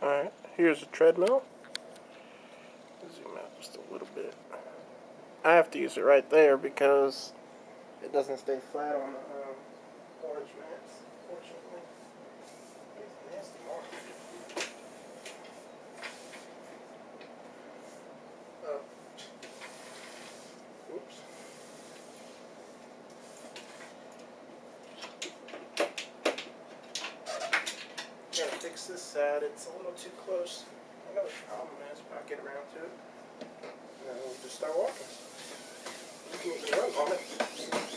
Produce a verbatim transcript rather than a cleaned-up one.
Alright, here's a treadmill. Zoom out just a little bit. I have to use it right there because it doesn't stay flat on the um, orange mats, fortunately. It's a nasty mark. Oh. Oops. Gotta fix this side, it's a little too close. I know what the problem is, but I'll get around to it. And then we'll just start walking. You can even run on it.